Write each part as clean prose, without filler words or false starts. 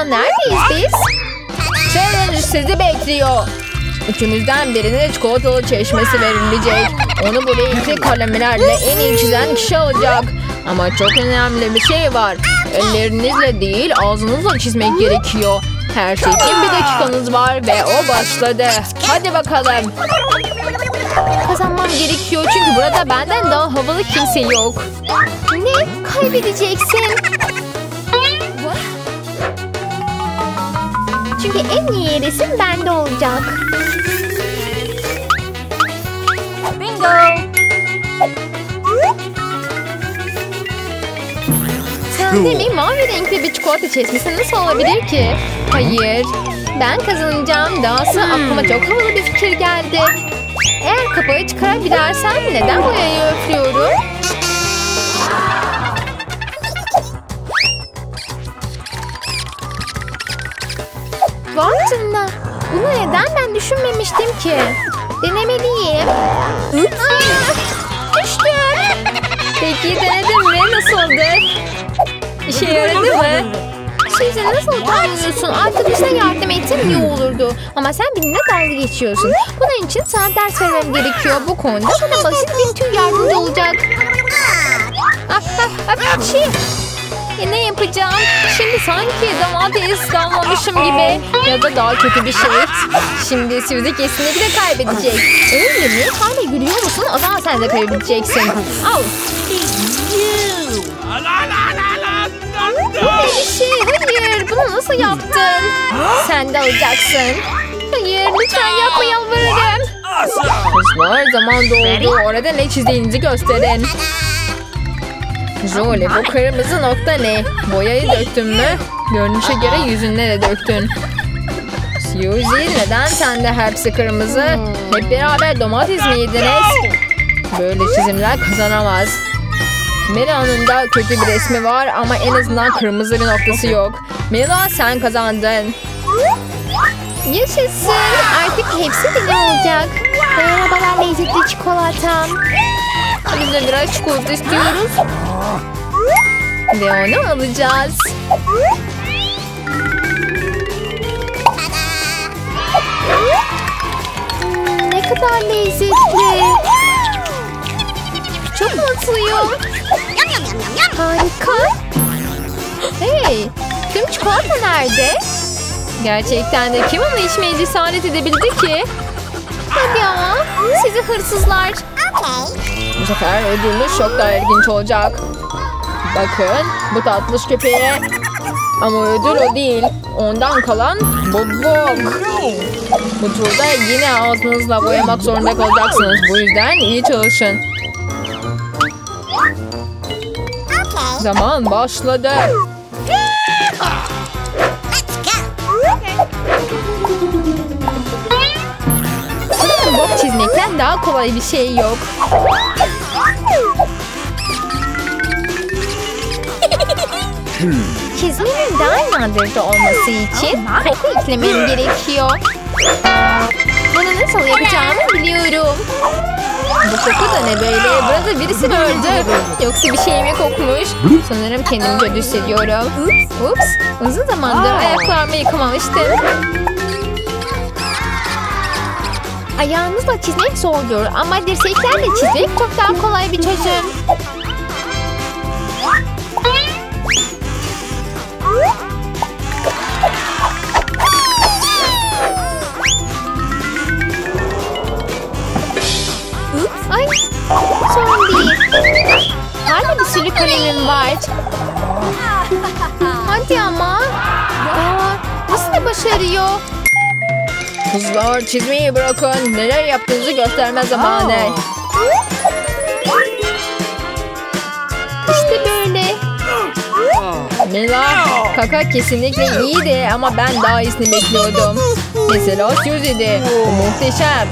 neredeyiz biz? Challenge sizi bekliyor. Üçümüzden birine çikolatalı çeşmesi verilecek. Onu bu renkli kalemlerle en iyi çizen kişi olacak. Ama çok önemli bir şey var. Ellerinizle değil ağzınızla çizmek gerekiyor. Her şey için bir dakikanız var ve o başladı. Hadi bakalım. Kazanmam gerekiyor çünkü burada benden daha havalı kimse yok. Ne? Kaybedeceksin. Çünkü en iyi resim bende olacak. Bingo. Sende mi mavi renkli bir çikolata çeşmesi nasıl olabilir ki? Hayır. Ben kazanacağım. Dahası aklıma çok havalı bir fikir geldi. Eğer kapağı çıkarabilirsem neden boyayı öflüyorum? Vay canına. Bunu neden ben düşünmemiştim ki? Denemeliyim. Düştüm. Peki denedin mi? Nasıldı? İşe yaradı mı? Size nasıl utanmıyorsun? Arkadaşına yardım etsen iyi olurdu. Ama sen benimle dalga geçiyorsun. Bunun için sana ders vermem gerekiyor. Bu konuda sana basit bir tür yardımcı olacak. Ne yapacağım? Şimdi sanki domates damlamışım gibi. Ya da daha kötü bir şey. Şimdi Suzy kesinlikle kaybedecek. Öyle mi? Hala gülüyor musun? O zaman sen de kaybedeceksin. Al. Bu ne bir şey? Hayır. Bunu nasıl yaptın? Sen de alacaksın. Hayır. Lütfen yapma yalvarırım. Kızlar zaman doldu. Orada ne çizdiğinizi gösterin. Jolie bu kırmızı nokta ne? Boyayı döktün mü? Görünüşe göre yüzüne de döktün. Suzy neden sende hepsi kırmızı? Hep beraber domates mi yediniz? Böyle çizimler kazanamaz. Mela'nın da kötü bir resmi var ama en azından kırmızı bir noktası yok. Mela sen kazandın. Yaşasın. Artık hepsi benim olacak. Merhabalar lezzetli çikolatam. Biz de biraz çikolata istiyoruz. Ve onu alacağız. Ne kadar lezzetli. Çok mutluyum. Harika. Hey, tüm çikolata nerede? Gerçekten de kim onu içmeye cesaret edebildi ki? Hadi ama sizi hırsızlar. Bu sefer ödülünüz çok daha ilginç olacak. Bakın bu tatlış köpeğe. Ama ödül o değil. Ondan kalan bobok. Bu turda yine ağzınızla boyamak zorunda kalacaksınız. Bu yüzden iyi çalışın. Zaman başladı. Sanırım bok çizmekten daha kolay bir şey yok. Çizmenin daha inandırıcı olması için koku eklemem gerekiyor. Bunu nasıl yapacağımı biliyorum. Bu koku da ne böyle? Burada birisi mi öldü? Yoksa bir şey mi kokmuş? Sanırım kendimi kötü hissediyorum. Ups. Uzun zamandır ayaklarımı yıkamamıştım. Ayağınızla çizmek zordur ama dirseklerle çizmek çok daha kolay bir çözüm. Ay, sorun değil. Hala bir sürü kalemim var. Hadi ama. Nasıl da başarıyor? Kızlar çizmeyi bırakın. Neler yaptığınızı gösterme zamanı. İşte böyle. Mela, kaka kesinlikle iyiydi ama ben daha iyisini bekliyordum. Mesela Suzy'di. Muhteşem.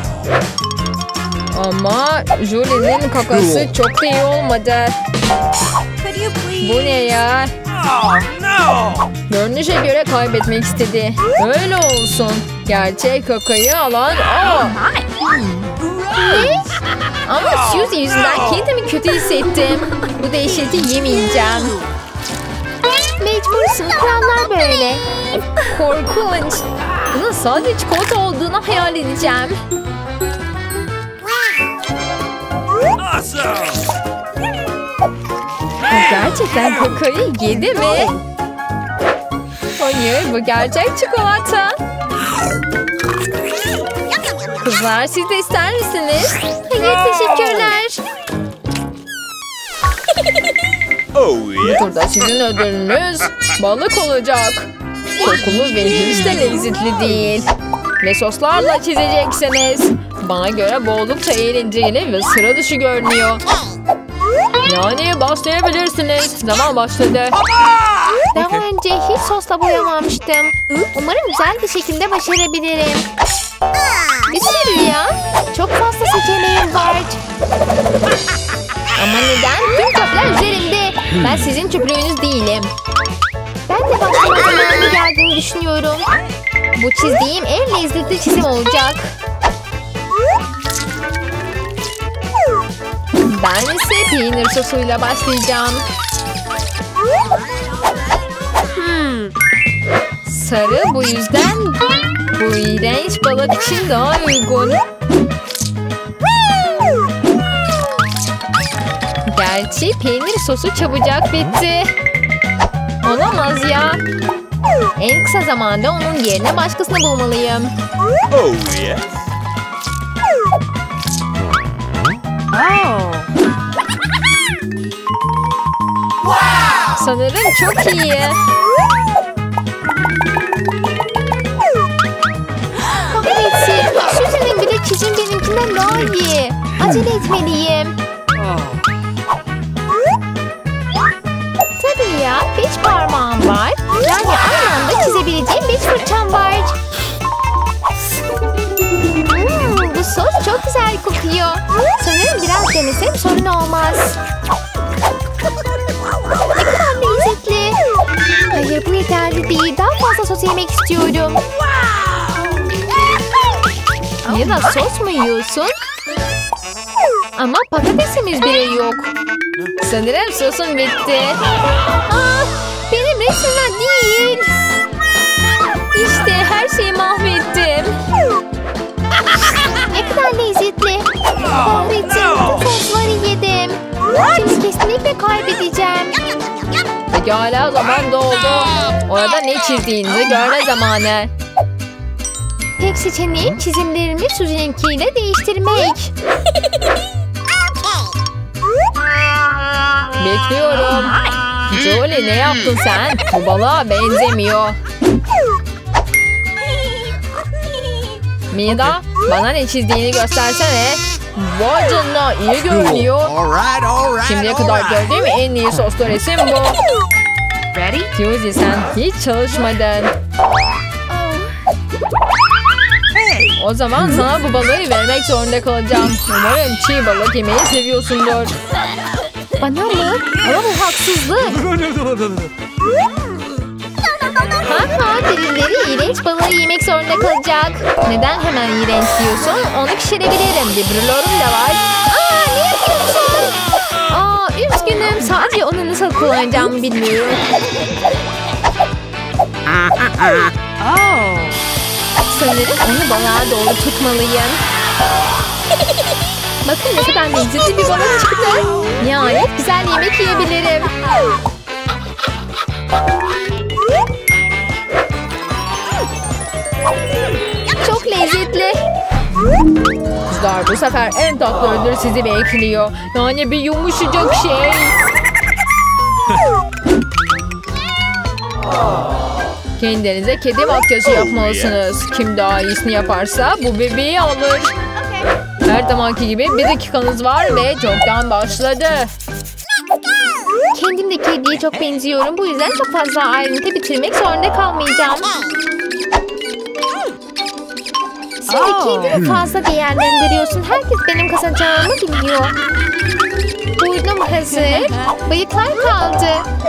Ama Julie'nin kakası çok da iyi olmadı. Bu ne ya? Görünüşe göre kaybetmek istedi. Öyle olsun. Gerçek kakayı alan o. Ne? Ama Suzy yüzünden kendimi kötü hissettim. Bu dehşeti yemeyeceğim. Mecbursun. Kurallar böyle. Korkunç. Bunun sadece çikolata olduğunu hayal edeceğim. Gerçekten kakayı yedi mi? Hayır, bu gerçek çikolata. Kızlar, siz de ister misiniz? Hayır, teşekkürler. Bu turda sizin ödülünüz balık olacak. Kokulu ve hiç de lezzetli değil. Ve soslarla çizeceksiniz. Bana göre bu oldukça eğlenceli ve sıra dışı görünüyor. Yani başlayabilirsiniz. Zaman başladı. Daha önce hiç sosla boyamamıştım. Umarım güzel bir şekilde başarabilirim. Bir sürü ya. Çok fazla seçeneğim var. Ama neden? Tüm çöpler üzerimde. Ben sizin çöplüğünüz değilim. Ben de başlama zamanı geldiğini düşünüyorum. Bu çizdiğim en lezzetli çizim olacak. Ben ise peynir sosuyla başlayacağım. Sarı bu yüzden bu iğrenç balık için daha uygun. Gerçi peynir sosu çabucak bitti. Olamaz ya. En kısa zamanda onun yerine başkasını bulmalıyım. Sanırım çok iyi. Kahretsin. Suzy'nin bile çizim benimkinden daha iyi. Acele etmeliyim. Tabii ya. 5 parmağım var. Yani aynı anda çizebileceğim 5 fırçam var. Bu sos çok güzel kokuyor. Sanırım biraz denesem sorun olmaz. Ne kadar lezzetli. Hayır, bu yeterli değil. Daha fazla sos yemek istiyorum. Ya da sos mu yiyorsun? Ama patatesimiz bile yok. Sanırım sosun bitti. Benim resmen değil. İşte her şeyi mahvettim. Ne kadar lezzetli. Kahretsin. Bütün sosları yedim. Şimdi kesinlikle kaybedeceğim. Pekala, zaman doldu. Orada ne çizdiğinizi görme zamanı. Tek seçeneğim çizimlerimi Suzy'ninkiyle değiştirmek. Bekliyorum. Jolie, ne yaptın sen? Bu balığa benzemiyor. Mida, bana ne çizdiğini göstersene. Vay canına, iyi görünüyor. Şimdiye kadar gördüğüm en iyi soslu resim bu. Suzy, sen hiç çalışmadın. O zaman sana bu balığı vermek zorunda kalacağım. Umarım çiğ balık yemeyi seviyorsundur. Bana mı? Ama bu haksızlık. Birileri iğrenç balığı yemek zorunda kalacak. Neden hemen iğrenç diyorsun? Onu pişirebilirim. Bir brülörüm de var. Ne yapıyorsun? Üzgünüm. Sadece onu nasıl kullanacağımı bilmiyorum. Sanırım onu balığa doğru tutmalıyım. Bakın ne kadar lezzetli bir balık çıktı. Nihayet güzel yemek yiyebilirim. Çok lezzetli. Kızlar, bu sefer en tatlı ödül sizi bekliyor. Yani bir yumuşacak şey. Kendinize kedi makyajı yapmalısınız. Kim daha iyisini yaparsa bu bebeği alır. Her zamanki gibi 1 dakikanız var ve çoktan başladı. Kendim de kediye çok benziyorum. Bu yüzden çok fazla ayrıntı bitirmek zorunda kalmayacağım. Şimdi kendini fazla değerlendiriyorsun. Herkes benim kazanacağımı biliyor. Burnum hazır. Bıyıklar kaldı.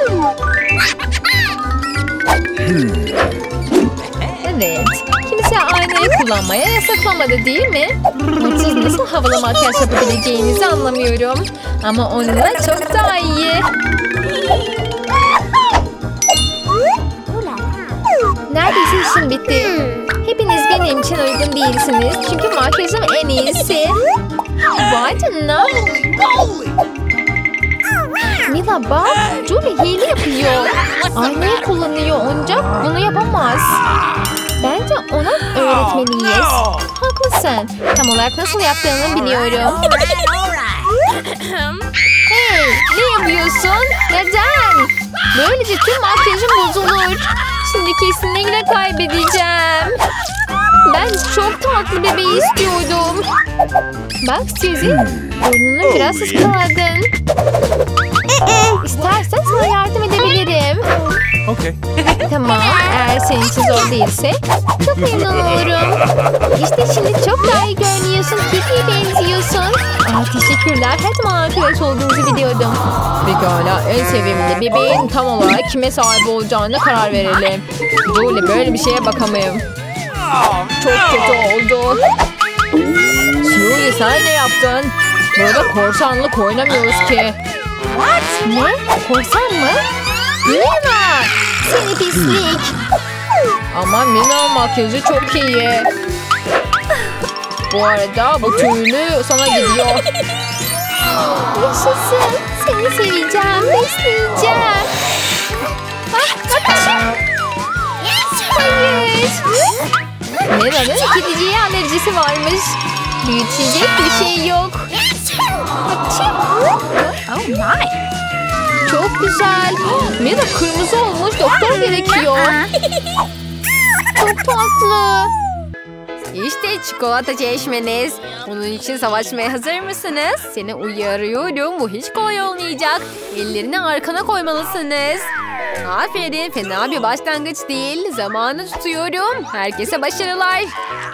Evet. Kimse aynayı kullanmaya yasaklamadı, değil mi? Siz nasıl havalı makyaj yapabileceğinizi anlamıyorum. Ama onunla çok daha iyi. Neredeyse işim bitti. Hepiniz benim için uygun değilsiniz. Çünkü makyajım en iyisi. Vay canına. Mila bak. Julie hile yapıyor. Aynayı kullanıyor. Oyuncak bunu yapamaz. Bence ona öğretmeliyiz. Haklısın. Tam olarak nasıl yaptığını biliyorum. Hey, ne yapıyorsun? Neden? Böylece tüm makyajım bozulur. Şimdi kesinlikle kaybedeceğim. Ben çok tatlı bebeği istiyordum. Bak Suzy, burnunu biraz ıskaladın. İstersen sana yardım edebilirim. Okay. Tamam, eğer senin için zor değilse çok memnun olurum. İşte şimdi çok daha iyi görünüyorsun. Kitty'ye benziyorsun. Teşekkürler. Her zaman arkadaş olduğunuzu biliyordum. Pekala, en sevimli bebeğin tam olarak kime sahip olacağına karar verelim. Julie, böyle bir şeye bakamayım. Çok kötü oldu. Suzy, sen ne yaptın? Burada korsanlık oynamıyoruz ki. Ne? Korsan mı? Mina! Seni pislik. Ama Mina makyajı çok iyi. Bu arada bu tüylü sana gidiyor. Yaşasın. Seni seveceğim. Besleyeceğim. Hayır. Mina'nın kediciye alerjisi varmış. Büyütecek bir şey yok. Oh my. Çok güzel. Mina kırmızı olmuş, doktor gerekiyor. Çok tatlı. İşte çikolata çeşmeniz. Bunun için savaşmaya hazır mısınız? Seni uyarıyorum, bu hiç kolay olmayacak. Ellerini arkana koymalısınız. Aferin, fena bir başlangıç değil. Zamanı tutuyorum. Herkese başarılar.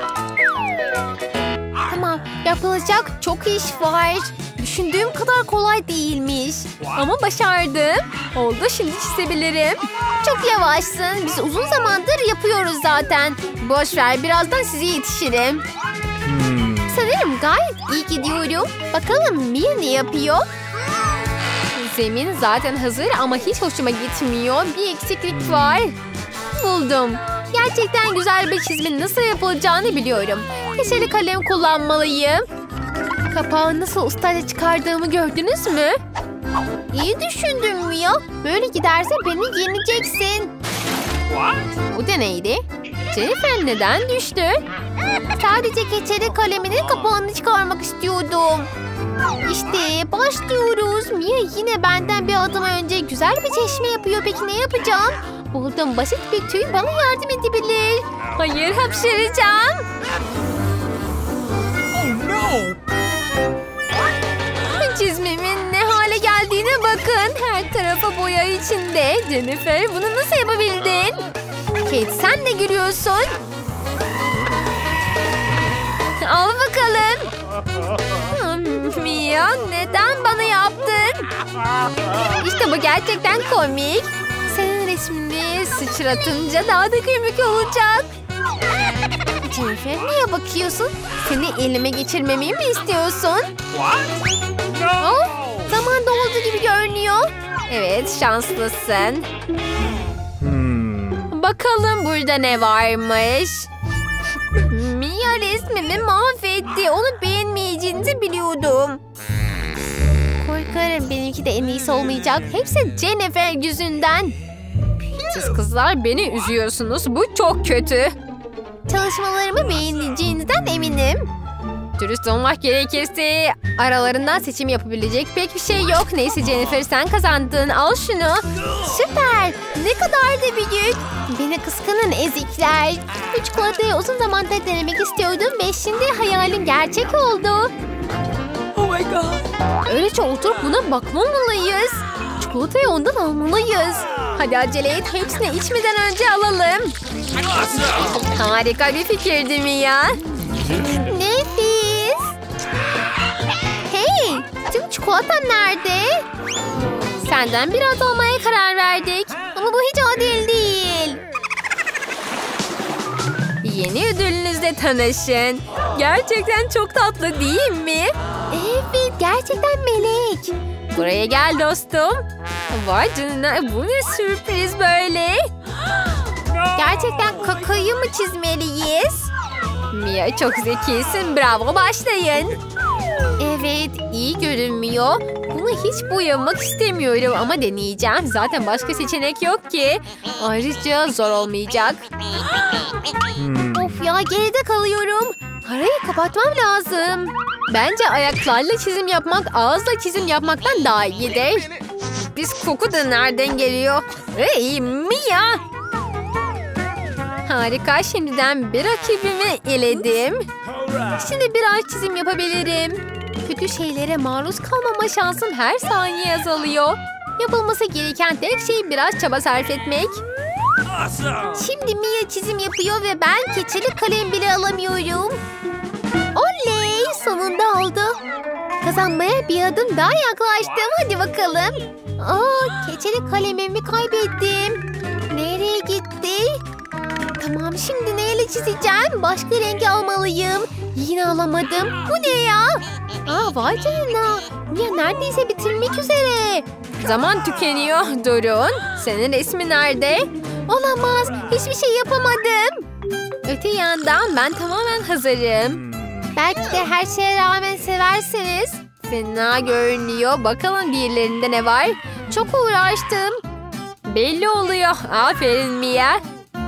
Tamam, yapılacak çok iş var. Düşündüğüm kadar kolay değilmiş. Ama başardım. Oldu, şimdi çizebilirim. Çok yavaşsın. Biz uzun zamandır yapıyoruz zaten. Boş ver, birazdan size yetişirim. Sanırım gayet iyi gidiyorum. Bakalım Mia ne yapıyor? Zemin zaten hazır ama hiç hoşuma gitmiyor. Bir eksiklik var. Buldum. Gerçekten güzel bir çizmenin nasıl yapılacağını biliyorum. Keçeli kalem kullanmalıyım. Kapağı nasıl ustaca çıkardığımı gördünüz mü? İyi düşündün Mia. Böyle giderse beni yeneceksin. Bu da neydi? Jennifer neden düştü? Sadece keçeli kaleminin kapağını çıkarmak istiyordum. İşte başlıyoruz. Mia yine benden bir adım önce güzel bir çeşme yapıyor. Peki ne yapacağım? Buldum, basit bir tüy bana yardım edebilir. Hayır, hapşıracağım. Oh no! Çizmemin ne hale geldiğine bakın. Her tarafa boya içinde. Jennifer, bunu nasıl yapabildin? Kate, sen ne görüyorsun? Al bakalım. Mia, neden bana yaptın? İşte bu gerçekten komik. Senin resmini sıçratınca daha da komik olacak. Jennifer neye bakıyorsun? Seni elime geçirmemi mi istiyorsun? Oh, zaman doldu gibi görünüyor. Evet, şanslısın. Bakalım burada ne varmış. Mia resmimi mahvetti. Onu beğenmeyeceğinizi biliyordum. Korkarım benimki de en iyisi olmayacak. Hepsi Jennifer yüzünden. Siz kızlar beni üzüyorsunuz. Bu çok kötü. Çalışmalarımı beğeneceğinizden eminim. Dürüst olmak gerekirse aralarından seçim yapabilecek pek bir şey yok. Neyse Jennifer, sen kazandın. Al şunu. Süper. Ne kadar da büyük. Beni kıskanın ezikler. Bu çikolatayı uzun zamandır denemek istiyordum ve şimdi hayalim gerçek oldu. Oh my god! Öylece oturup buna bakmamalıyız. Çikolatayı ondan almalıyız. Hadi acele et. Hepsini içmeden önce alalım. Harika bir fikirdi Mia. Nefis. Hey, tüm çikolatam nerede? Senden biraz almaya karar verdik. Ama bu hiç adil değil. Yeni ödülünüzle tanışın. Gerçekten çok tatlı değil mi? Evet, gerçekten melek. Buraya gel dostum. Vay canına, bu ne sürpriz böyle. Gerçekten kakayı mı çizmeliyiz? Mia çok zekisin. Bravo, başlayın. Evet, iyi görünmüyor. Bunu hiç boyamak istemiyorum ama deneyeceğim. Zaten başka seçenek yok ki. Ayrıca zor olmayacak. Of ya, geride kalıyorum. Arayı kapatmam lazım. Bence ayaklarla çizim yapmak ağızla çizim yapmaktan daha iyidir. Biz koku da nereden geliyor? Hey Mia! Harika, şimdiden bir rakibimi eledim. Şimdi biraz çizim yapabilirim. Kötü şeylere maruz kalmama şansım her saniye azalıyor. Yapılması gereken tek şey biraz çaba sarf etmek. Şimdi Mia çizim yapıyor ve ben keçeli kalem bile alamıyorum. Oley! Sonunda oldu. Kazanmaya bir adım daha yaklaştım. Hadi bakalım. Keçeli kalemimi kaybettim. Nereye gitti? Tamam, şimdi neyle çizeceğim? Başka renk almalıyım. Yine alamadım. Bu ne ya? Vay canına. Mia neredeyse bitirmek üzere. Zaman tükeniyor. Durun. Senin resmin nerede? Olamaz. Hiçbir şey yapamadım. Öte yandan ben tamamen hazırım. Belki de her şeye rağmen seversiniz. Fena görünüyor. Bakalım diğerlerinde ne var? Çok uğraştım. Belli oluyor. Aferin Mia.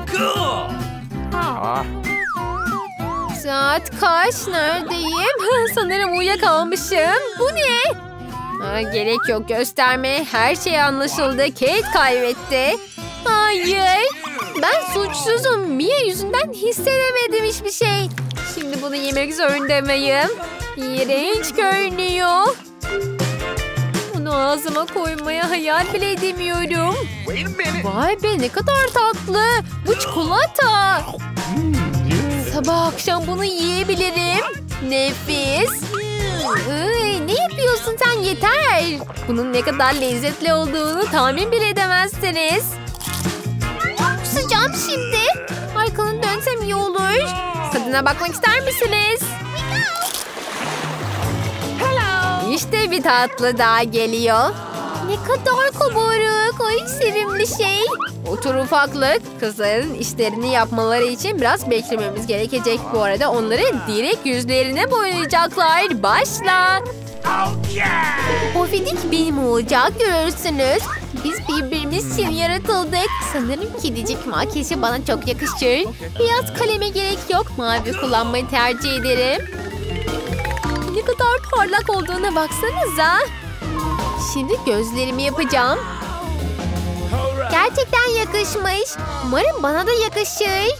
Saat kaç? Neredeyim? Sanırım uyuyakalmışım. Bu ne? Gerek yok gösterme. Her şey anlaşıldı. Kate kaybetti. Hayır. Ben suçsuzum. Mia yüzünden hissedemedim hiçbir şey. Şimdi bunu yemek zorunda mıyım? İğrenç görünüyor. Bunu ağzıma koymaya hayal bile edemiyorum. Vay be, ne kadar tatlı. Bu çikolata. Sabah akşam bunu yiyebilirim. Nefis. Ne yapıyorsun sen, yeter. Bunun ne kadar lezzetli olduğunu tahmin bile edemezsiniz. Kusacağım şimdi. Arkanı dönsem iyi olur. Tadına bakmak ister misiniz? İşte bir tatlı daha geliyor. Ne kadar kabarık. Ay, sevimli şey. Otur ufaklık. Kızların işlerini yapmaları için biraz beklememiz gerekecek. Bu arada onları direkt yüzlerine boyayacaklar. Başla. Pofidik benim olacak, görürsünüz. Biz birbirimiz için yaratıldık. Sanırım kedicik makyajı bana çok yakışır. Beyaz kaleme gerek yok. Mavi kullanmayı tercih ederim. Ne kadar parlak olduğuna baksanıza. Şimdi gözlerimi yapacağım. Gerçekten yakışmış. Umarım bana da yakışır.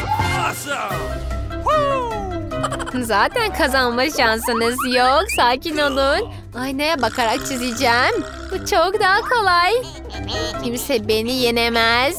Zaten kazanma şansınız yok. Sakin olun. Aynaya bakarak çizeceğim. Bu çok daha kolay. Kimse beni yenemez.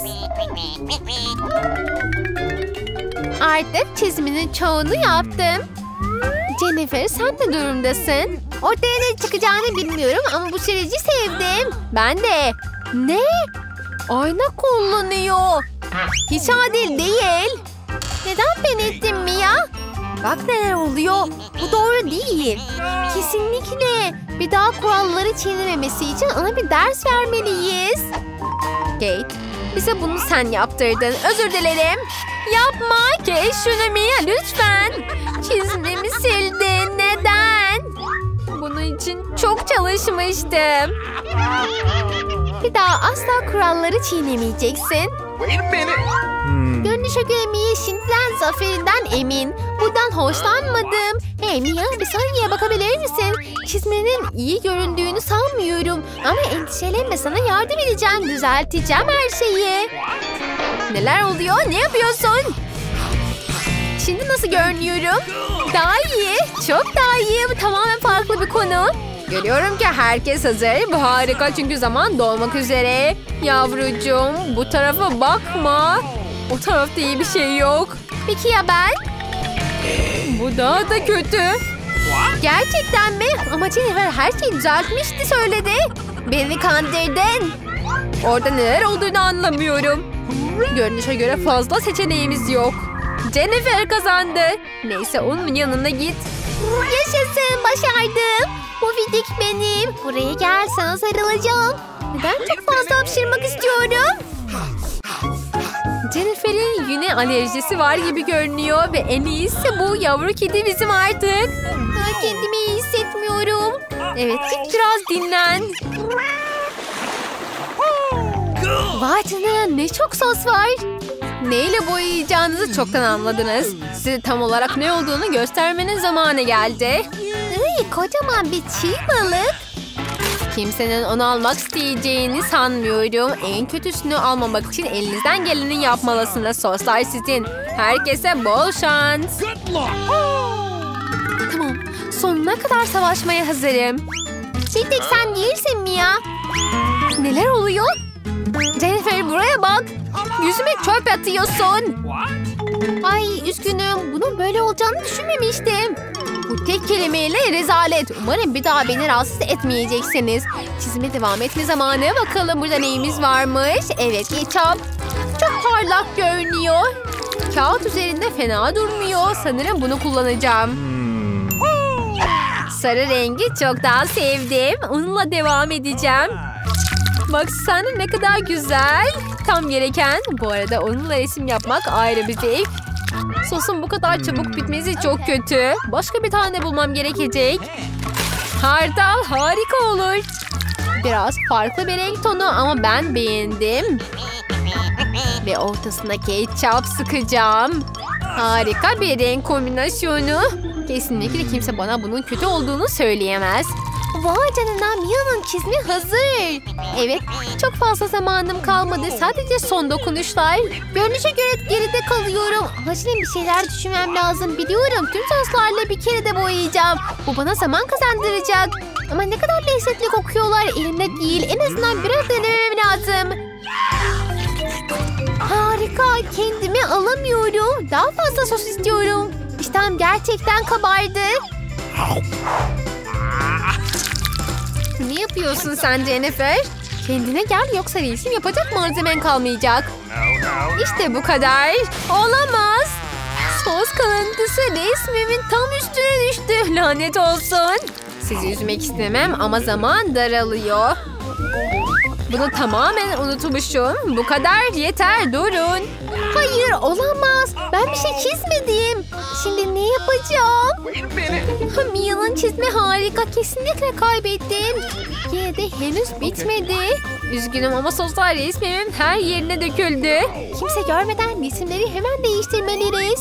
Artık çiziminin çoğunu yaptım. Jennifer, sen ne durumdasın? Ortaya ne çıkacağını bilmiyorum ama bu süreci sevdim. Ben de. Ne? Ayna kullanıyor. Hiç adil değil. Neden ben ettim Mia? Bak neler oluyor. Bu doğru değil. Kesinlikle. Bir daha kuralları çiğnememesi için ona bir ders vermeliyiz. Kate, bize bunu sen yaptırdın. Özür dilerim. Yapma Kate, şunu Mia lütfen. Çizimimi sildin. Neden? Bunun için çok çalışmıştım. Bir daha asla kuralları çiğnemeyeceksin. Görünüşe göre Mia şimdiden zaferinden emin. Buradan hoşlanmadım. Hey Mia, bir saniye bakabilir misin? Çizmenin iyi göründüğünü sanmıyorum. Ama endişelenme, sana yardım edeceğim. Düzelteceğim her şeyi. Neler oluyor? Ne yapıyorsun? Şimdi nasıl görünüyorum? Daha iyi. Çok daha iyi. Bu tamamen farklı bir konu. Görüyorum ki herkes hazır. Bu harika çünkü zaman dolmak üzere. Yavrucuğum, bu tarafa bakma. O tarafta iyi bir şey yok. Peki ya ben? Bu daha da kötü. Gerçekten mi? Ama Jennifer her şeyi düzeltmişti söyledi. Beni kandırdın. Orada neler olduğunu anlamıyorum. Görünüşe göre fazla seçeneğimiz yok. Jennifer kazandı. Neyse, onun yanına git. Yaşasın, başardım. Bu vidik benim. Buraya gel, sana sarılacağım. Neden çok fazla hapşırmak istiyorum? Jennifer'in yine alerjisi var gibi görünüyor ve en iyisi bu yavru kedi bizim artık. Kendimi iyi hissetmiyorum. Evet, git biraz dinlen. Vay canına, ne çok sos var. Neyle boyayacağınızı çoktan anladınız. Size tam olarak ne olduğunu göstermenin zamanı geldi. Kocaman bir çiğ balık. Kimsenin onu almak isteyeceğini sanmıyorum. En kötüsünü almamak için elinizden geleni yapmalısınız. Soslar sizin. Herkese bol şans. Tamam. Sonuna kadar savaşmaya hazırım. Bir tek sen değilsin Mia. Neler oluyor? Jennifer, buraya bak. Yüzüme çöp atıyorsun. Ay, üzgünüm. Bunun böyle olacağını düşünmemiştim. Bu tek kelimeyle rezalet. Umarım bir daha beni rahatsız etmeyeceksiniz. Çizime devam etme zamanı. Bakalım burada neyimiz varmış. Evet, ketçap. Çok parlak görünüyor. Kağıt üzerinde fena durmuyor. Sanırım bunu kullanacağım. Sarı rengi çok daha sevdim. Onunla devam edeceğim. Baksana ne kadar güzel. Tam gereken. Bu arada onunla resim yapmak ayrı bir zevk. Sosun bu kadar çabuk bitmesi çok kötü. Başka bir tane bulmam gerekecek. Hardal harika olur. Biraz farklı bir renk tonu ama ben beğendim. Ve ortasına ketçap sıkacağım. Harika bir renk kombinasyonu. Kesinlikle kimse bana bunun kötü olduğunu söyleyemez. Vay canına, Mia'nın çizimi hazır. Evet, çok fazla zamanım kalmadı. Sadece son dokunuşlar. Görünüşe göre geride kalıyorum. Acilen bir şeyler düşünmem lazım. Biliyorum, tüm soslarla bir kere de boyayacağım. Bu bana zaman kazandıracak. Ama ne kadar lezzetli kokuyorlar. Elimde değil. En azından biraz denemem lazım. Harika. Kendimi alamıyorum. Daha fazla sos istiyorum. İştahım gerçekten kabardı. Ne yapıyorsun sen Jennifer? Kendine gel, yoksa resim yapacak malzemen kalmayacak. İşte bu kadar. Olamaz. Sos kalıntısı resmimin tam üstüne düştü. Lanet olsun. Sizi üzmek istemem ama zaman daralıyor. Bunu tamamen unutmuşum. Bu kadar yeter, durun. Hayır, olamaz. Ben bir şey çizmedim. Şimdi ne yapacağım? Mia'nın çizimi harika. Kesinlikle kaybettim. Yine de henüz bitmedi. Üzgünüm ama soslar resmimin her yerine döküldü. Kimse görmeden resimleri hemen değiştirmeliyiz.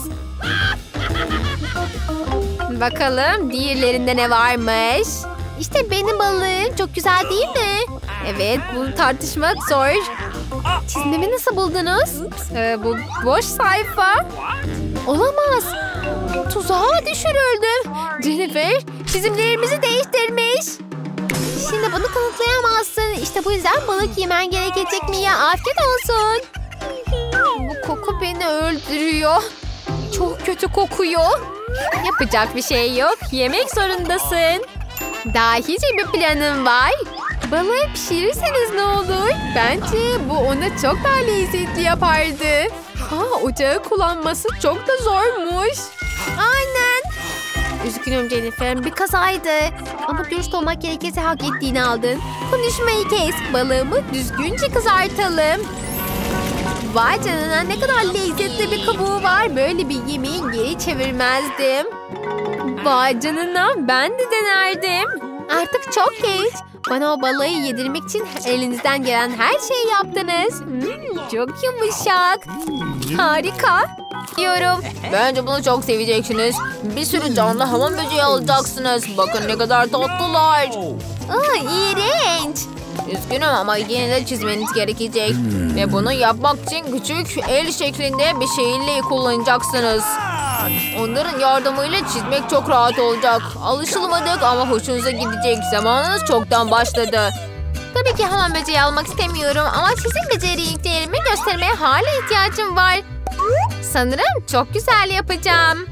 Bakalım diğerlerinde ne varmış? İşte benim balığım. Çok güzel değil mi? Evet, bunu tartışmak zor. Çizmemi nasıl buldunuz? Bu boş sayfa. Olamaz. Tuzağa düşürüldüm. Jennifer, çizimlerimizi değiştirmiş. Şimdi bunu kanıtlayamazsın. İşte bu yüzden balık yemen gerekecek Mia. Afiyet olsun. Bu koku beni öldürüyor. Çok kötü kokuyor. Yapacak bir şey yok. Yemek zorundasın. Dahice bir planım var. Balığı pişirirseniz ne olur? Bence bu onu çok daha lezzetli yapardı. Ocağı kullanması çok da zormuş. Aynen. Üzgünüm Jennifer, bir kazaydı. Ama dürüst olmak gerekirse hak ettiğini aldın. Konuşmayı kes. Balığımı düzgünce kızartalım. Vay canına, ne kadar lezzetli bir kabuğu var. Böyle bir yemeği geri çevirmezdim. Vay canına, ben de denerdim. Artık çok geç. Bana o balığı yedirmek için elinizden gelen her şeyi yaptınız. Çok yumuşak. Harika. Diyorum. Bence bunu çok seveceksiniz. Bir sürü canlı hamam böceği alacaksınız. Bakın ne kadar tatlılar. İğrenç. Üzgünüm ama yine de çizmeniz gerekecek. Ve bunu yapmak için küçük el şeklinde bir şeyle kullanacaksınız. Onların yardımıyla çizmek çok rahat olacak. Alışılmadık ama hoşunuza gidecek. Zamanınız çoktan başladı. Tabii ki hamam böceği almak istemiyorum ama sizin beceriliklerimi göstermeye hala ihtiyacım var. Sanırım çok güzel yapacağım.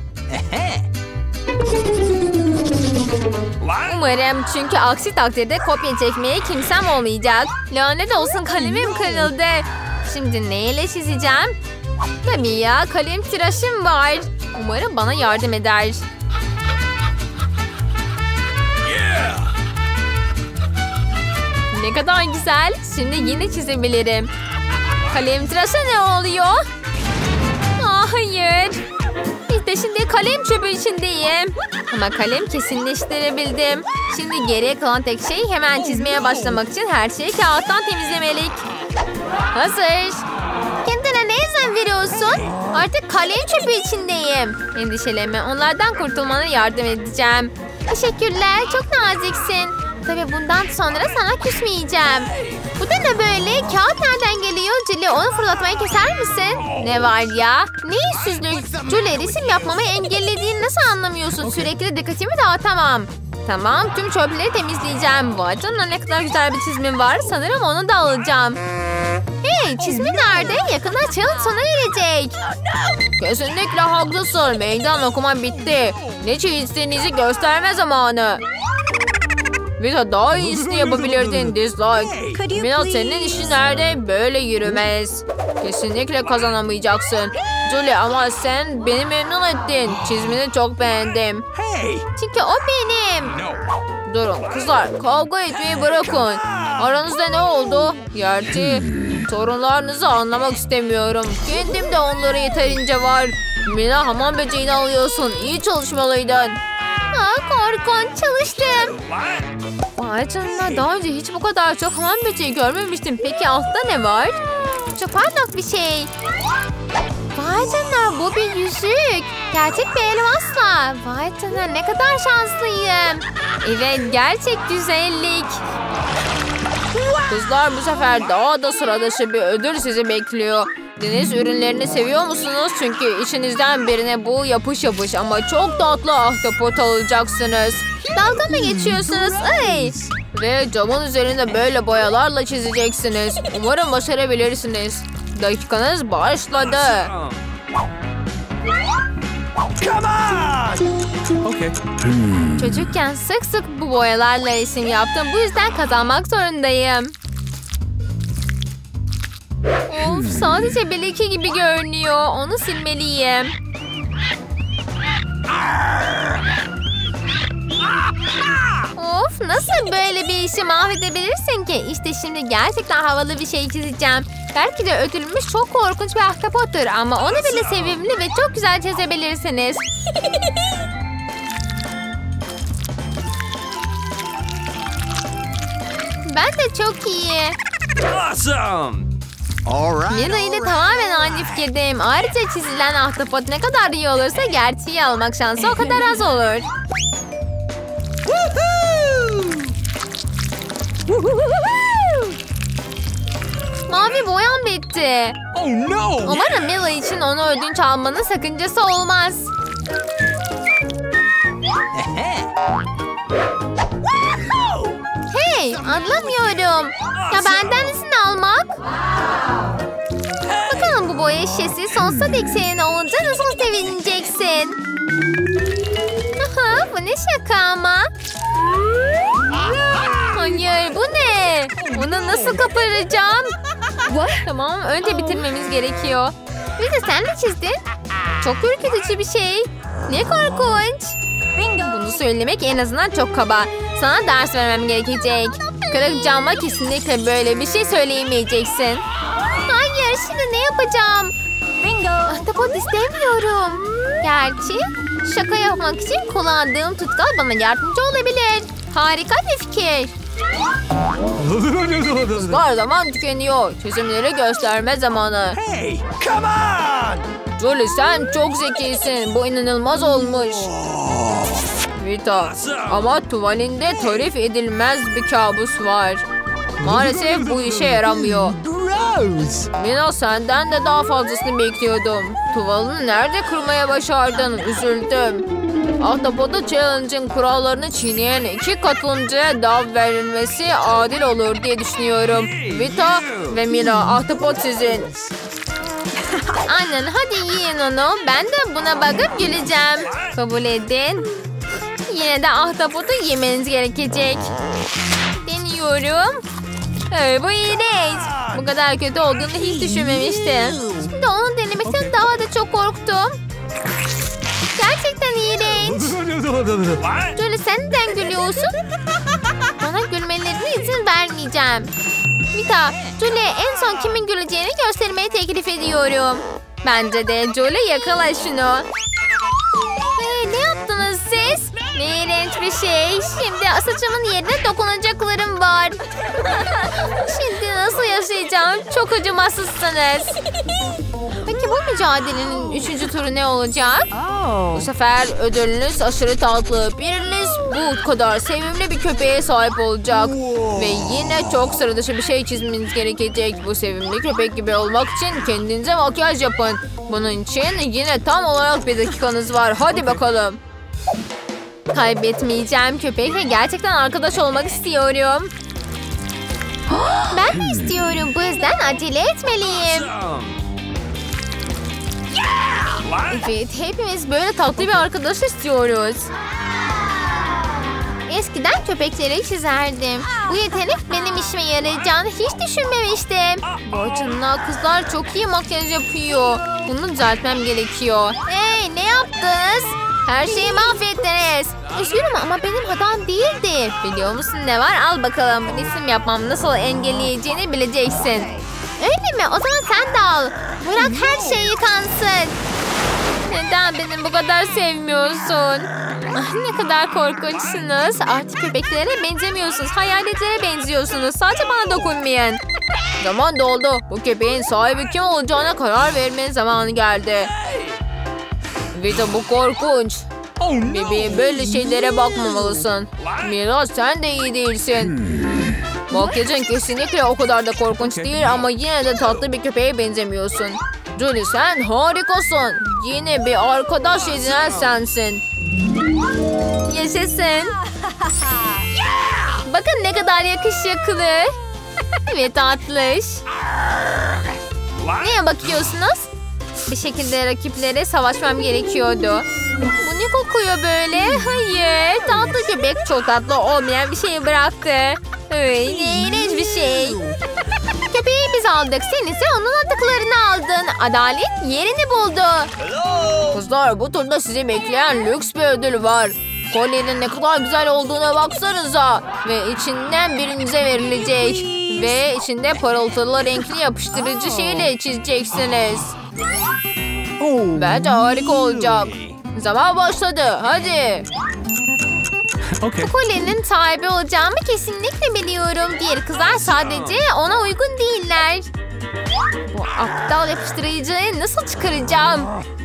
Umarım, çünkü aksi takdirde kopya çekmeye kimsem olmayacak. Lanet olsun, kalemim kırıldı. Şimdi neyle çizeceğim? Tabii ya, kalem tıraşım var. Umarım bana yardım eder. Ne kadar güzel. Şimdi yine çizebilirim. Kalem tıraşı ne oluyor? içindeyim. Ama kalem kesinleştirebildim. Şimdi geriye kalan tek şey hemen çizmeye başlamak için her şeyi kağıttan temizlemelik. Hazır. Kendine ne izin veriyorsun? Artık kalem çöpü içindeyim. Endişelenme, onlardan kurtulmana yardım edeceğim. Teşekkürler, çok naziksin. Tabii bundan sonra sana küsmeyeceğim. Bu da ne böyle? Kağıt nereden geliyor? Julie, onu fırlatmayı keser misin? Ne var ya? Ne yüzsüzlük? Julie, resim yapmamı engellediğini nasıl anlamıyorsun? Sürekli dikkatimi dağıtamam. Tamam, tüm çöpleri temizleyeceğim. Vay canına, ne kadar güzel bir çizimim var. Sanırım onu da alacağım. Hey, çizimi nerede? Yakında challenge sona erecek. Kesinlikle haklısın. Meydan okuma bitti. Ne çizdiğinizi gösterme zamanı. Vita, daha iyisini yapabilirdin. Dislike. Mina, senin işin nerede? Böyle yürümez. Kesinlikle kazanamayacaksın. Julie, ama sen beni memnun ettin. Çizimini çok beğendim. Çünkü o benim. Durun kızlar, kavga etmeyi bırakın. Aranızda ne oldu? Gerçi sorunlarınızı anlamak istemiyorum. Kendim de onlara yeterince var. Mina, hamam böceğini alıyorsun. İyi çalışmalıydın. Korkunç, çalıştım. Vay canına, daha önce hiç bu kadar çok hamam böceği görmemiştim. Peki altta ne var? Çok parlak bir şey. Vay canına, bu bir yüzük. Gerçek bir elmasla. Vay canına, ne kadar şanslıyım. Evet, gerçek güzellik. Kızlar, bu sefer daha da sıra dışı bir ödül sizi bekliyor. Deniz ürünlerini seviyor musunuz? Çünkü içinizden birine bu yapış yapış ama çok tatlı ahtapot alacaksınız. Dalga mı geçiyorsunuz? Ay! Ve camın üzerinde böyle boyalarla çizeceksiniz. Umarım başarabilirsiniz. Dakikanız başladı. Come on! Okay. Çocukken sık sık bu boyalarla resim yaptım. Bu yüzden kazanmak zorundayım. Of, sadece bir leke gibi görünüyor. Onu silmeliyim. Of, nasıl böyle bir işi mahvedebilirsin ki? İşte şimdi gerçekten havalı bir şey çizeceğim. Belki de ödülümüz çok korkunç bir ahtapottur ama onu bile sevimli ve çok güzel çizebilirsiniz. Ben de çok iyi. Awesome! Mina ile tamamen aynı fikirdeyim. Ayrıca çizilen ahtapot ne kadar iyi olursa gerçeği almak şansı o kadar az olur. Mavi boyam bitti. Oh no! Umarım Mila için onu ödünç almanın sakıncası olmaz. Hey, anlamıyorum. Ya benden izin almak? Bakalım bu boya şişesi sonsuza dek senin olunca nasıl sevineceksin? Aha, bu ne şaka ama? Hayır, bu ne? Bunu nasıl kaparacağım? Tamam, önce bitirmemiz gerekiyor. Bir de sen mi çizdin? Çok ürkütücü bir şey. Ne korkunç. Bunu söylemek en azından çok kaba. Sana ders vermem gerekecek. Kırık camla kesinlikle böyle bir şey söyleyemeyeceksin. Hayır, şimdi ne yapacağım? Ahtapot istemiyorum. Gerçi şaka yapmak için kullandığım tutkal bana yardımcı olabilir. Harika bir fikir. Kızlar, zaman tükeniyor. Çizimleri gösterme zamanı. Hey, come on! Julie, sen çok zekisin. Bu inanılmaz olmuş. Vita, ama tuvalinde tarif edilmez bir kabus var. Maalesef bu işe yaramıyor. Mina, senden de daha fazlasını bekliyordum. Tuvalını nerede kırmaya başardın? Üzüldüm. Ahtapot'a challenge'ın kurallarını çiğneyen 2 katılımcıya dav verilmesi adil olur diye düşünüyorum. Vita ve Mina, ahtapot sizin. Aynen, hadi yiyin onu. Ben de buna bakıp güleceğim. Kabul edin. Yine de ahtapotu yemeniz gerekecek. Deniyorum. Bu iğrenç. Bu kadar kötü olduğunu hiç düşünmemiştim. Şimdi onu denemekten daha da çok korktum. Gerçekten iğrenç. Julie, sen neden gülüyorsun? Bana gülmelerine izin vermeyeceğim. Vita, Julie en son kimin güleceğini göstermeyi teklif ediyorum. Bence de. Julie, yakala şunu. Ne bir şey. Şimdi saçımın yerine dokunacaklarım var. Şimdi nasıl yaşayacağım? Çok acımasızsınız. Peki bu mücadelenin 3. turu ne olacak? Bu sefer ödülünüz aşırı tatlı. Biriniz bu kadar sevimli bir köpeğe sahip olacak. Ve yine çok sıra dışı bir şey çizmeniz gerekecek. Bu sevimli köpek gibi olmak için kendinize makyaj yapın. Bunun için yine tam olarak 1 dakikanız var. Hadi bakalım. Kaybetmeyeceğim, köpekle gerçekten arkadaş olmak istiyorum. Ben de istiyorum. Bu yüzden acele etmeliyim. Evet, hepimiz böyle tatlı bir arkadaş istiyoruz. Eskiden köpekleri çizerdim. Bu yetenek benim işime yarayacağını hiç düşünmemiştim. Vay canına, kızlar çok iyi makyaj yapıyor. Bunu düzeltmem gerekiyor. Hey, ne yaptınız? Her şeyi mahvettiniz. Üzgünüm ama benim hatam değildi. Biliyor musun ne var? Al bakalım. Resim yapmam nasıl engelleyeceğini bileceksin. Öyle mi? O zaman sen de al. Bırak her şey yıkansın. Neden beni bu kadar sevmiyorsun? Ah, ne kadar korkunçsunuz. Artık köpeklere benzemiyorsunuz. Hayaletlere benziyorsunuz. Sadece bana dokunmayın. Zaman doldu. Bu köpeğin sahibi kim olacağına karar vermenin zamanı geldi. Vita, bu korkunç. Bebeğim, böyle şeylere bakmamalısın. Mila, sen de iyi değilsin. Makyajın kesinlikle o kadar da korkunç değil ama yine de tatlı bir köpeğe benzemiyorsun. Julie, sen harikasın. Yine bir arkadaş edinen sensin. Yaşasın. Bakın ne kadar yakışıklı. Ve tatlış. Neye bakıyorsunuz? Bir şekilde rakiplere savaşmam gerekiyordu. Bu ne kokuyor böyle? Hayır. Tatlı köpek çok tatlı olmayan bir şey bıraktı. Öyle iğrenç bir şey. Köpeği biz aldık. Sen ise onun atıklarını aldın. Adalet yerini buldu. Kızlar, bu turda sizi bekleyen lüks bir ödül var. Kolyenin ne kadar güzel olduğuna baksanıza. Ve içinden birinize verilecek. Ve içinde parıltılı renkli yapıştırıcı şeyle çizeceksiniz. Bence harika olacak. Zaman başladı. Hadi. Bu kolyenin sahibi olacağımı kesinlikle biliyorum. Diğer kızlar sadece ona uygun değiller. Bu aptal yapıştırıcıyı nasıl çıkaracağım?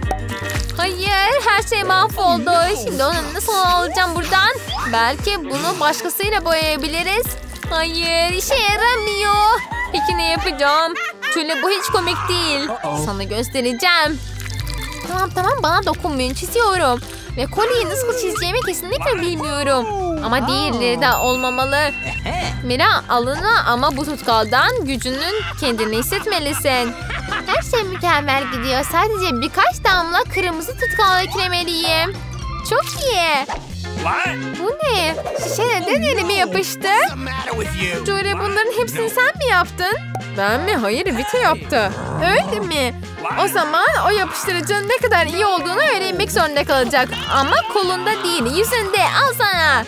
Hayır, her şey mahvoldu. Şimdi onu nasıl alacağım buradan? Belki bunu başkasıyla boyayabiliriz. Hayır, işe yaramıyor. Peki ne yapacağım? Şöyle, bu hiç komik değil. Sana göstereceğim. Tamam, bana dokunmayın, çiziyorum. Ve kolyeyi nasıl çizeceğimi kesinlikle bilmiyorum. Ama diğerleri de olmamalı. Mira, alına ama bu tutkaldan gücünün kendini hissetmelisin. Her şey mükemmel gidiyor. Sadece birkaç damla kırmızı tutkal eklemeliyim. Çok iyi. Bu ne? Şişe neden elime yapıştı? Jory, bunların hepsini sen mi yaptın? Ben mi? Hayır, Vita yaptı. Öyle mi? O zaman o yapıştırıcının ne kadar iyi olduğunu öğrenmek zorunda kalacak. Ama kolunda değil, yüzünde. Al sana.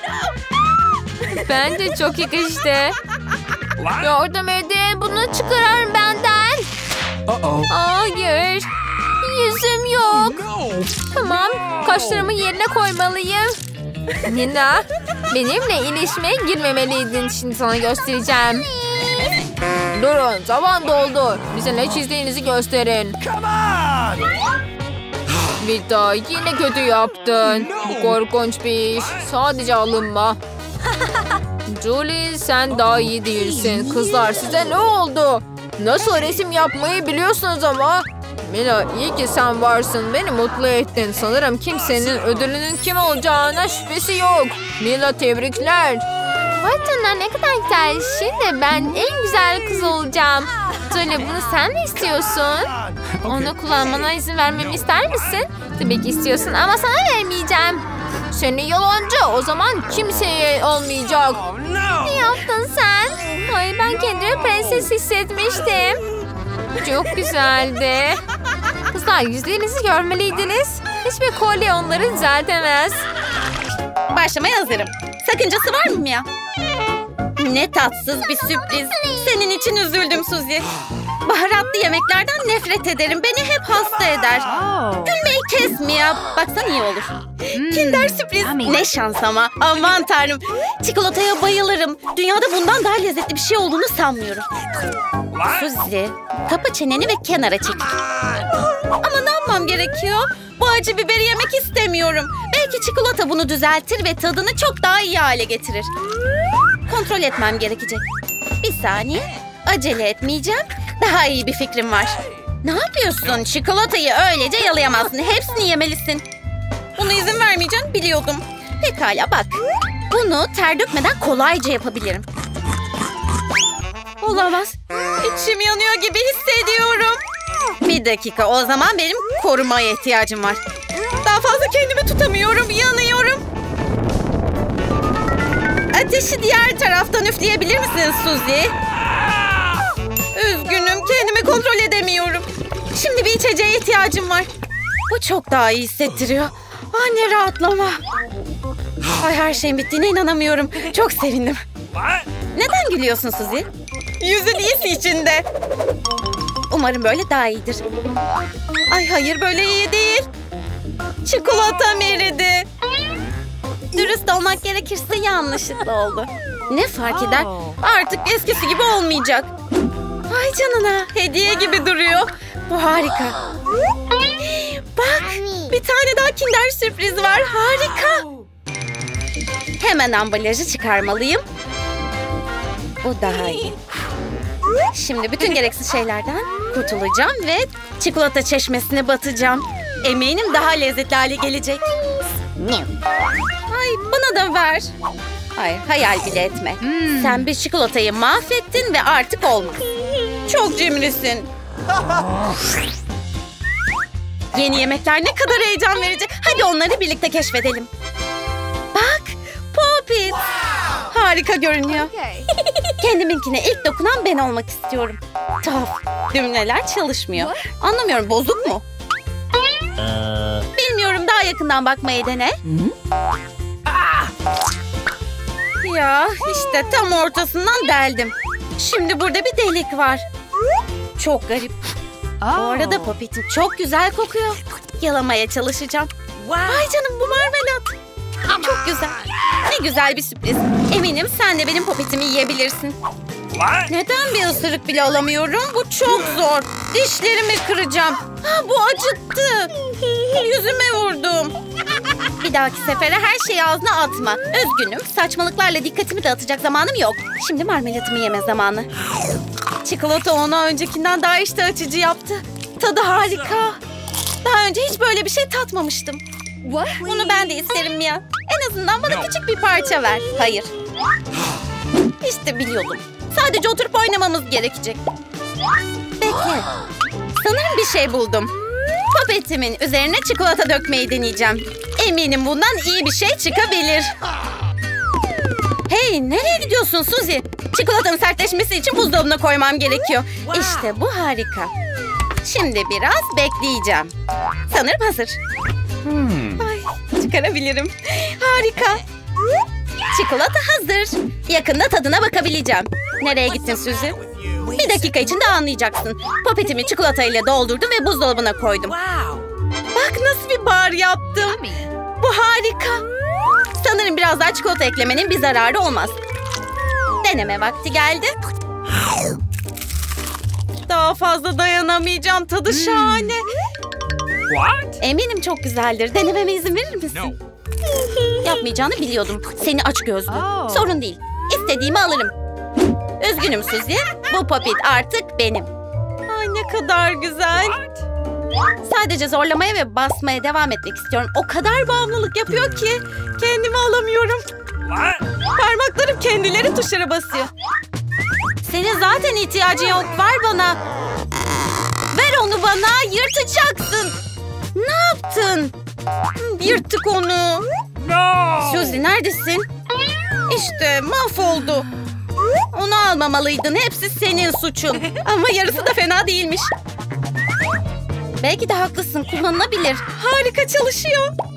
Bence çok yakıştı. Yardım edin. Bunu çıkarın benden. Hayır. Yüzüm yok. Tamam. Kaşlarımı yerine koymalıyım. Nina, benimle ilişmeye girmemeliydin. Şimdi sana göstereceğim. Durun, zaman doldu. Bize ne çizdiğinizi gösterin. Vita, yine kötü yaptın. Bu korkunç bir iş. Sadece alınma. Julie, sen daha iyi değilsin. Kızlar, size ne oldu? Nasıl resim yapmayı biliyorsunuz ama. Mila, iyi ki sen varsın. Beni mutlu ettin. Sanırım kimsenin ödülünün kim olacağına şüphesi yok. Mila, tebrikler. Vay canına, ne kadar güzel. Şimdi ben en güzel kız olacağım. Söyle, bunu sen mi istiyorsun? Onu kullanmana izin vermemi ister misin? Tabii ki istiyorsun ama sana vermeyeceğim. Seni yalancı. O zaman kimseye olmayacak. Ne yaptın sen? Hayır, ben kendimi prenses hissetmiştim. Çok güzeldi. Kızlar, yüzlerinizi görmeliydiniz. Hiçbir kolye onları düzeltemez. Başlamaya hazırım. Sakıncası var mı Mia? Ne tatsız bir sürpriz. Senin için üzüldüm Suzy. Baharatlı yemeklerden nefret ederim. Beni hep hasta eder. Gülmeyi kes. sürpriz Mia. Baksan iyi olur. Kinder sürpriz. Ne şans ama. Aman tanrım. Çikolataya bayılırım. Dünyada bundan daha lezzetli bir şey olduğunu sanmıyorum. Suzy, kapa çeneni ve kenara çekil. Ama ne yapmam gerekiyor? Bu acı biberi yemek istemiyorum. Belki çikolata bunu düzeltir ve tadını çok daha iyi hale getirir. Kontrol etmem gerekecek. Bir saniye. Acele etmeyeceğim. Daha iyi bir fikrim var. Ne yapıyorsun? Çikolatayı öylece yalayamazsın. Hepsini yemelisin. Buna izin vermeyeceğim biliyordum. Pekala bak. Bunu ter dökmeden kolayca yapabilirim. Olamaz. İçim yanıyor gibi hissediyorum. Bir dakika, o zaman benim korumaya ihtiyacım var. Daha fazla kendimi tutamıyorum, yanıyorum. Ateşi diğer taraftan üfleyebilir misin Suzy? Üzgünüm, kendimi kontrol edemiyorum. Şimdi bir içeceğe ihtiyacım var. Bu çok daha iyi hissettiriyor. Ah, ne rahatlama. Ay, her şeyin bittiğine inanamıyorum. Çok sevindim. Neden gülüyorsun Suzy? Yüzün iyisi içinde. Umarım böyle daha iyidir. Ay hayır, böyle iyi değil. Çikolatam eridi. Dürüst olmak gerekirse yanlışlıkla oldu. Ne fark eder? Artık eskisi gibi olmayacak. Vay canına, hediye gibi duruyor. Bu harika. Bak, bir tane daha Kinder sürpriz var. Harika. Hemen ambalajı çıkarmalıyım. Bu daha iyi. Şimdi bütün gereksiz şeylerden kurtulacağım ve çikolata çeşmesine batacağım. Eminim daha lezzetli hale gelecek. Ay, bana da ver. Hayır, hayal bile etme. Sen bir çikolatayı mahvettin ve artık olmaz. Çok cimrisin. Yeni yemekler ne kadar heyecan verici. Hadi onları birlikte keşfedelim. Bak, Poppit. Harika görünüyor. Kendiminkine ilk dokunan ben olmak istiyorum. Tuhaf, düğmeler çalışmıyor. Anlamıyorum, bozuk mu? Bilmiyorum, daha yakından bakmayı dene. Ya işte tam ortasından deldim. Şimdi burada bir delik var. Çok garip. Bu arada Poppit'im çok güzel kokuyor. Yalamaya çalışacağım. Vay canım, bu marmelat. Çok güzel. Ne güzel bir sürpriz. Eminim sen de benim Poppit'imi yiyebilirsin. Neden bir ısırık bile alamıyorum? Bu çok zor. Dişlerimi kıracağım. Ha, bu acıttı. Yüzüme vurdum. Bir dahaki sefere her şeyi ağzına atma. Üzgünüm. Saçmalıklarla dikkatimi dağıtacak zamanım yok. Şimdi marmelatımı yeme zamanı. Çikolata onu öncekinden daha iştah açıcı yaptı. Tadı harika. Daha önce hiç böyle bir şey tatmamıştım. Bunu ben de isterim Mia. En azından bana küçük bir parça ver. Hayır. İşte biliyordum. Sadece oturup oynamamız gerekecek. Bekle. Sanırım bir şey buldum. Poppet'imin üzerine çikolata dökmeyi deneyeceğim. Eminim bundan iyi bir şey çıkabilir. Hey, nereye gidiyorsun Suzy? Çikolatanın sertleşmesi için buzdolabına koymam gerekiyor. İşte bu harika. Şimdi biraz bekleyeceğim. Sanırım hazır. Ay, çıkarabilirim. Harika. Çikolata hazır. Yakında tadına bakabileceğim. Nereye gittin Suzy? Bir dakika içinde anlayacaksın. Poppet'imi çikolatayla doldurdum ve buzdolabına koydum. Bak nasıl bir bar yaptım. Bu harika. Sanırım biraz daha çikolata eklemenin bir zararı olmaz. Deneme vakti geldi. Daha fazla dayanamayacağım. Tadı şahane. Eminim çok güzeldir. Denememe izin verir misin? Yapmayacağını biliyordum. Seni açgözlü. Sorun değil. İstediğimi alırım. Üzgünüm Suzy. Bu Poppit artık benim. Ay, ne kadar güzel. Sadece zorlamaya ve basmaya devam etmek istiyorum. O kadar bağımlılık yapıyor ki kendimi alamıyorum. Parmaklarım kendileri tuşlara basıyor. Senin zaten ihtiyacın yok. Ver bana. Ver onu bana. Yırtacaksın. Ne yaptın? Yırttık onu. Suzy, neredesin? İşte mahvoldu. Onu almamalıydın. Hepsi senin suçun. Ama yarısı da fena değilmiş. Belki de haklısın. Kullanılabilir. Harika çalışıyor.